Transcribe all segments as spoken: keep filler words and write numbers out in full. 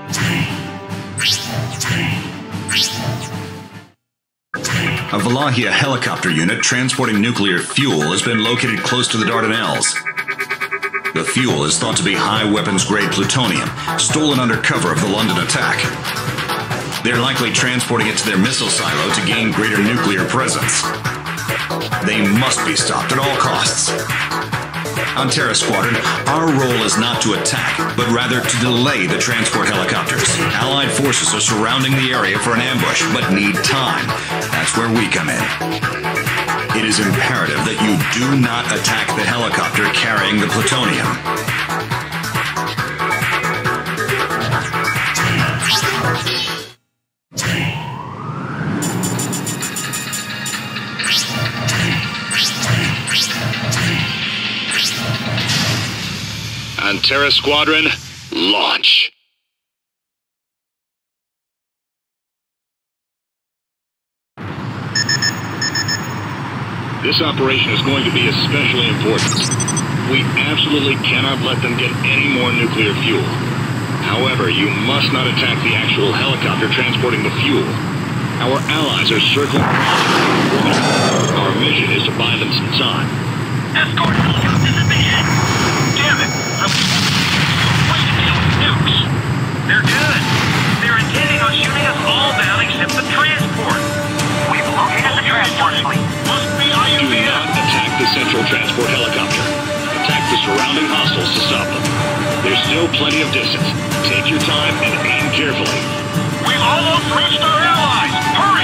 A Valahia helicopter unit transporting nuclear fuel has been located close to the Dardanelles. The fuel is thought to be high weapons-grade plutonium, stolen under cover of the London attack. They're likely transporting it to their missile silo to gain greater nuclear presence. They must be stopped at all costs. On Terra Squadron, our role is not to attack, but rather to delay the transport helicopters. Allied forces are surrounding the area for an ambush, but need time. That's where we come in. It is imperative that you do not attack the helicopter carrying the plutonium. On Terra Squadron, launch. This operation is going to be especially important. We absolutely cannot let them get any more nuclear fuel. However, you must not attack the actual helicopter transporting the fuel. Our allies are circling around. Our mission is to buy them some time. Escort helicopters at the end. Damn it! I'm way to deal with nukes. They're good. They're intending on shooting us all down except the transport. We've located the transport fleet. Must be I U Do V S. not attack the central transport helicopter. Attack the surrounding hostiles to stop them. There's still plenty of distance. Take your time and aim carefully. We've almost reached our allies. Hurry!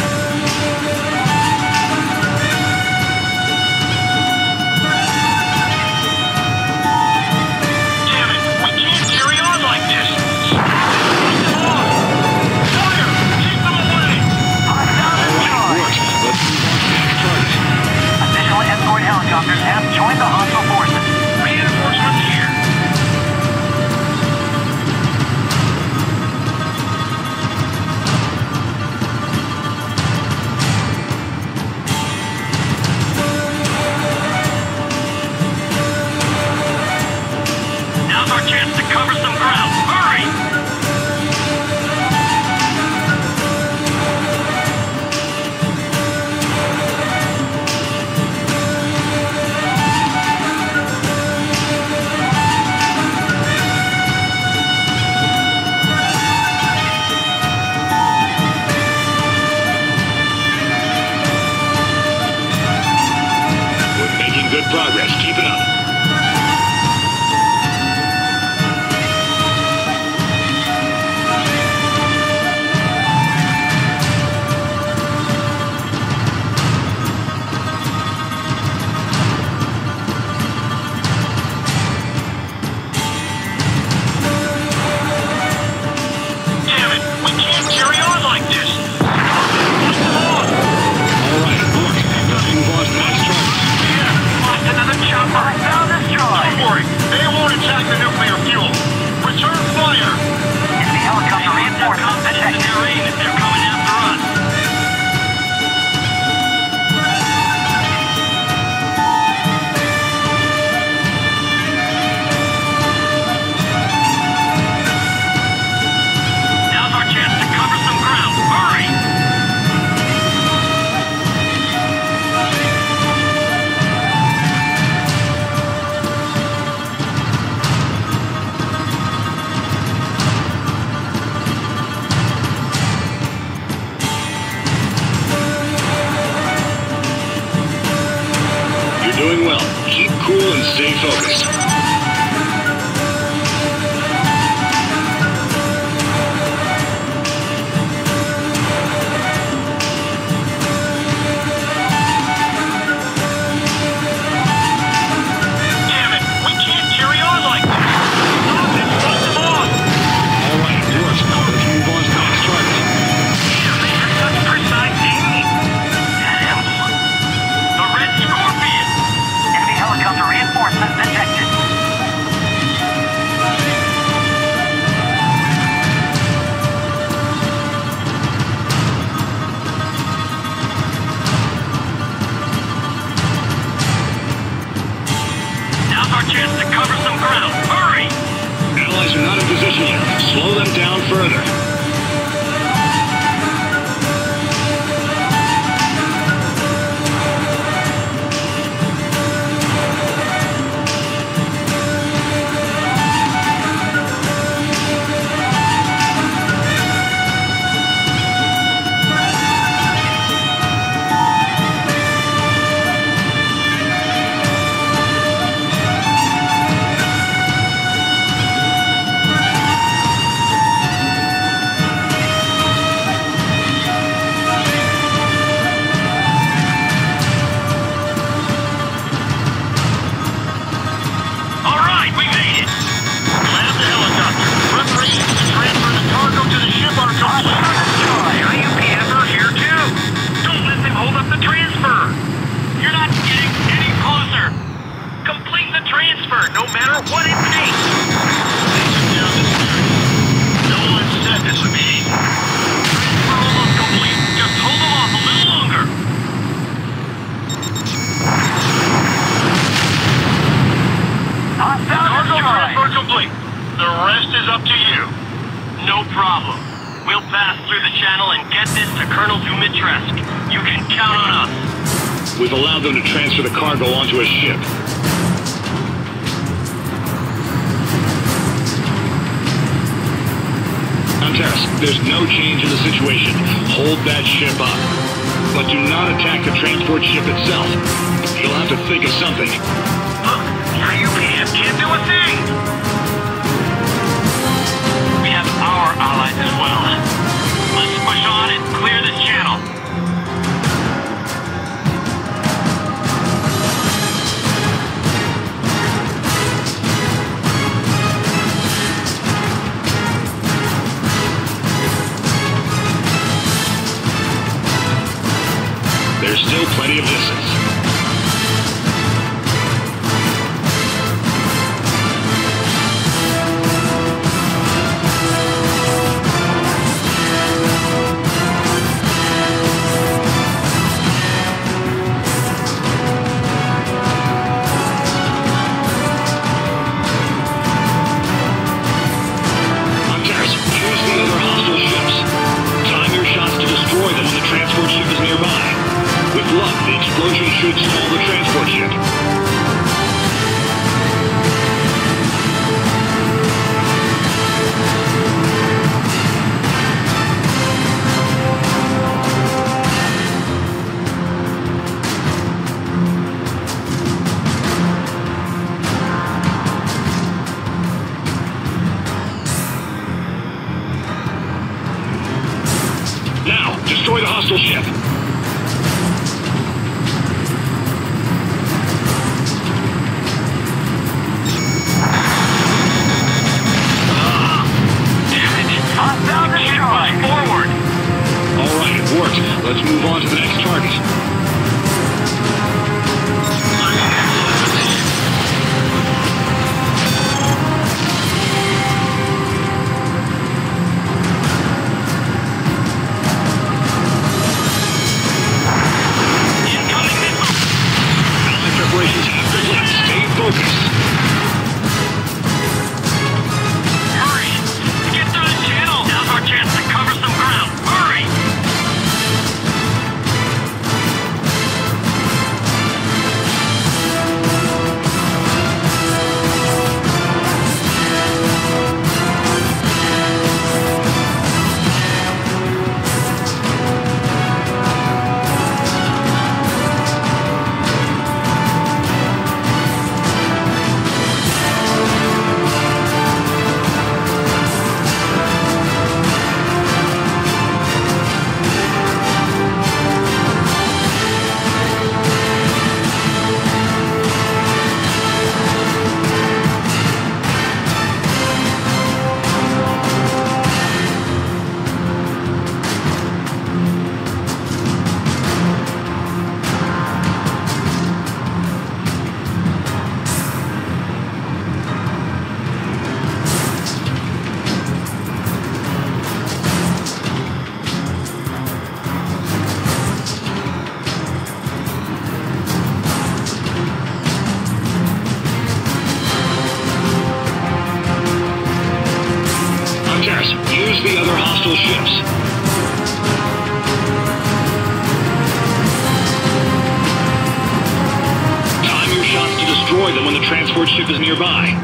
Damn it! We can't carry on like this. Push them off. Fire! Keep them away. All right, works. Let's move on to the next target. Additional escort helicopters have joined the hostile forces. Reinforcements here. Now's our chance to cover some ground. Hurry! We're making good progress. Keep it up. Damn it! We can't carry on like this. Push them off. All right, works. Let's move on to the next target. Yeah, lost another chopper. Now destroyed. Don't worry, they won't attack the nuclear fuel. Return fire. Enemy helicopter reinforcements detected. They're in. They're coming after us. Now's our chance to cover some ground. Hurry! You're doing well. Keep cool and stay focused. Damn it! We can't carry on like this. Stop it! Push them off. All right, works. Let's move on to the next target. Damn, these are such precise aiming. Damn. The Red Scorpion. Enemy helicopter reinforcements detected. Now's our chance to cover some ground. Hurry! Allies are not in position yet. Slow them down further. We've allowed them to transfer the cargo onto a ship. Antares, there's no change in the situation. Hold that ship up. But do not attack the transport ship itself. You'll have to think of something. Look, our U P F can't do a thing! We have our allies as well. Let's push on and clear this channel. There's still plenty of distance. Hunters, choose the other hostile ships. Time your shots to destroy them when the transport ship is nearby. With luck, the explosion should stall the transport ship. Now, destroy the hostile ship. Let's move on to the next target. use the other hostile ships. Time your shots to destroy them when the transport ship is nearby.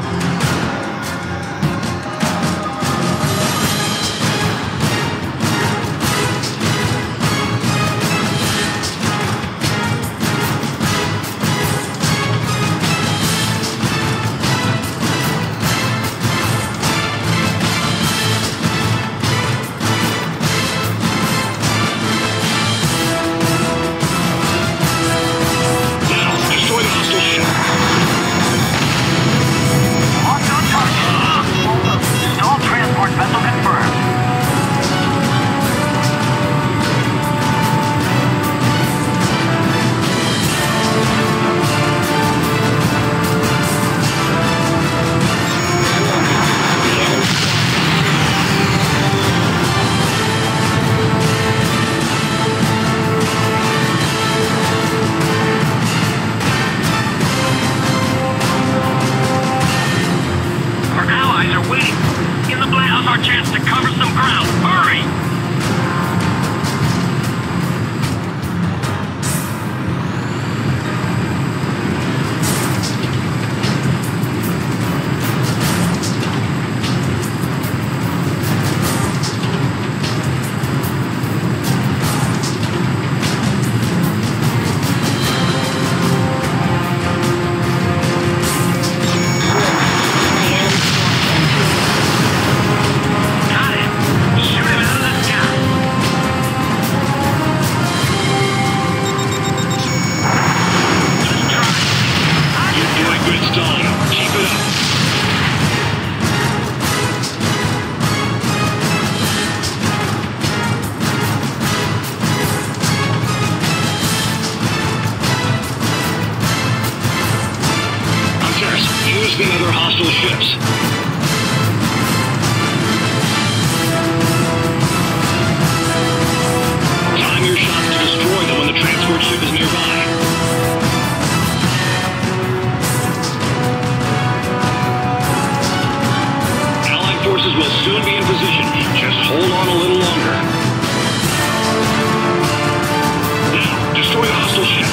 The other hostile ships. Time your shots to destroy them when the transport ship is nearby. Allied forces will soon be in position. Just hold on a little longer. Now, destroy the hostile ship.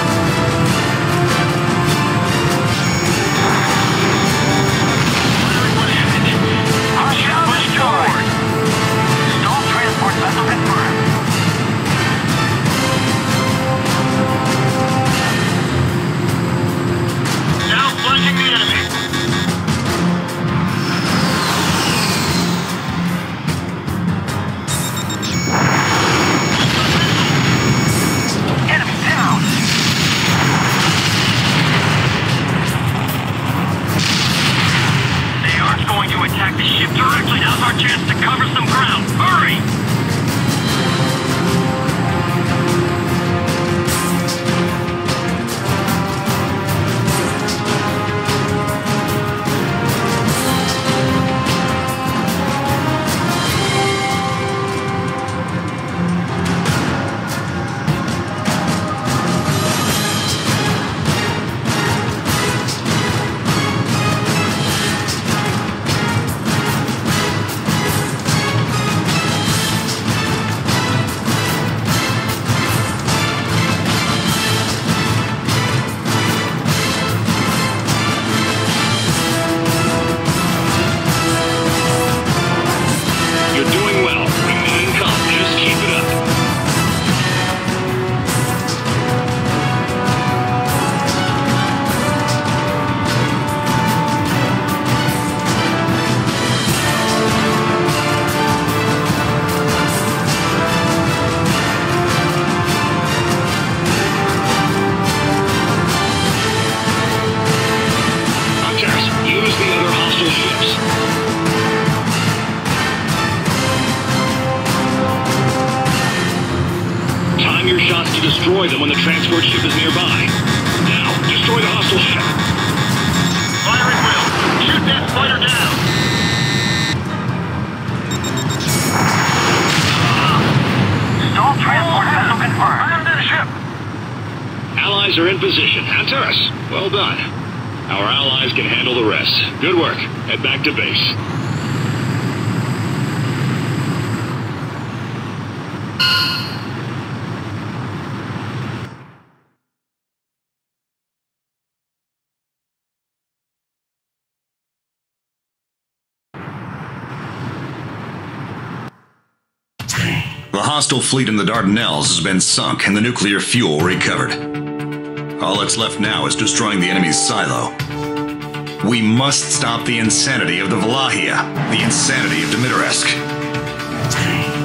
Destroy them when the transport ship is nearby. Now, destroy the hostile ship. Fire at will. Shoot that fighter down. Stall transport vessel confirmed. Fire to the ship. Allies are in position. Antares, well done. Our allies can handle the rest. Good work. Head back to base. The hostile fleet in the Dardanelles has been sunk and the nuclear fuel recovered. All that's left now is destroying the enemy's silo. We must stop the insanity of the Valahia, the insanity of Dimitrescu.